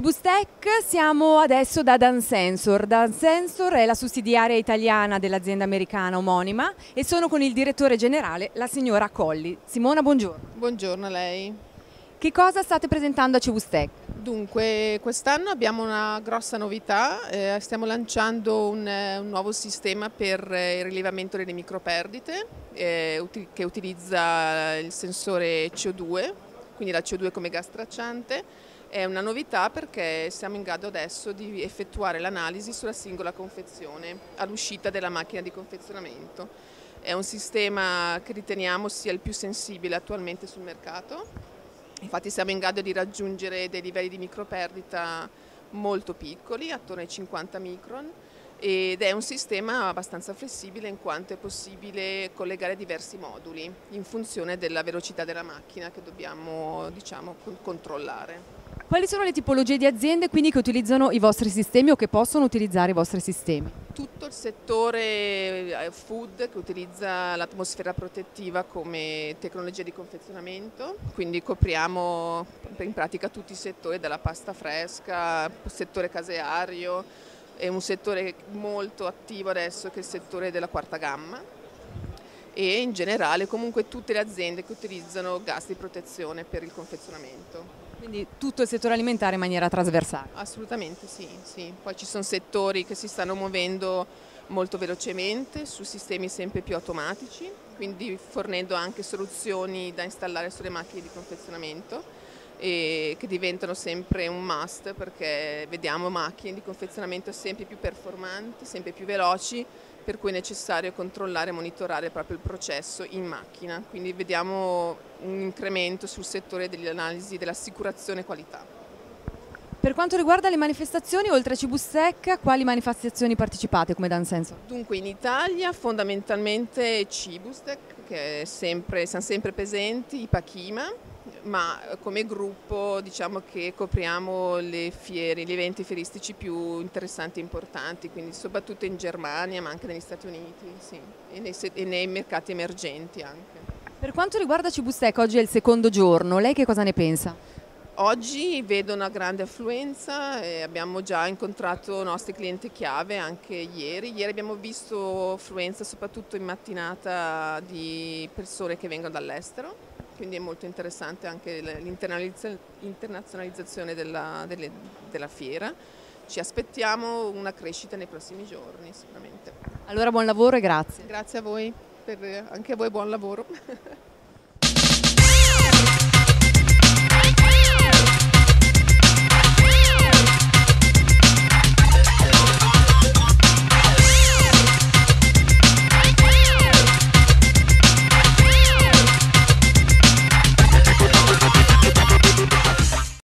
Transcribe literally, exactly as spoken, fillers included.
Cibustec, siamo adesso da Dansensor. Dansensor è la sussidiaria italiana dell'azienda americana omonima e sono con il direttore generale, la signora Colli. Simona, buongiorno. Buongiorno a lei. Che cosa state presentando a Cibustec? Dunque, quest'anno abbiamo una grossa novità, eh, stiamo lanciando un, un nuovo sistema per il rilevamento delle microperdite eh, uti- che utilizza il sensore C O due, quindi la C O due come gas tracciante. È una novità perché siamo in grado adesso di effettuare l'analisi sulla singola confezione all'uscita della macchina di confezionamento. È un sistema che riteniamo sia il più sensibile attualmente sul mercato. Infatti siamo in grado di raggiungere dei livelli di microperdita molto piccoli, attorno ai cinquanta micron, ed è un sistema abbastanza flessibile in quanto è possibile collegare diversi moduli in funzione della velocità della macchina che dobbiamo, diciamo, controllare. Quali sono le tipologie di aziende quindi che utilizzano i vostri sistemi o che possono utilizzare i vostri sistemi? Tutto il settore food che utilizza l'atmosfera protettiva come tecnologia di confezionamento, quindi copriamo in pratica tutti i settori, dalla pasta fresca, il settore caseario, è un settore molto attivo adesso che è il settore della quarta gamma e in generale comunque tutte le aziende che utilizzano gas di protezione per il confezionamento. Quindi tutto il settore alimentare in maniera trasversale? Assolutamente sì, sì. Poi ci sono settori che si stanno muovendo molto velocemente su sistemi sempre più automatici, quindi fornendo anche soluzioni da installare sulle macchine di confezionamento e che diventano sempre un must perché vediamo macchine di confezionamento sempre più performanti, sempre più veloci, per cui è necessario controllare e monitorare proprio il processo in macchina, quindi vediamo un incremento sul settore dell'analisi dell'assicurazione qualità. Per quanto riguarda le manifestazioni, oltre a Cibustec, a quali manifestazioni partecipate come Dansensor? Dunque in Italia fondamentalmente Cibustec, che è sempre, siamo sempre presenti, Ipachima, ma come gruppo diciamo che copriamo le fiere, gli eventi fieristici più interessanti e importanti, quindi soprattutto in Germania ma anche negli Stati Uniti, sì, e, nei, e nei mercati emergenti anche. Per quanto riguarda Cibustec, oggi è il secondo giorno, lei che cosa ne pensa? Oggi vedo una grande affluenza e abbiamo già incontrato i nostri clienti chiave anche ieri. Ieri abbiamo visto affluenza soprattutto in mattinata di persone che vengono dall'estero, quindi è molto interessante anche l'internazionalizzazione della, delle, della fiera. Ci aspettiamo una crescita nei prossimi giorni sicuramente. Allora buon lavoro e grazie. Grazie a voi, per, anche a voi buon lavoro.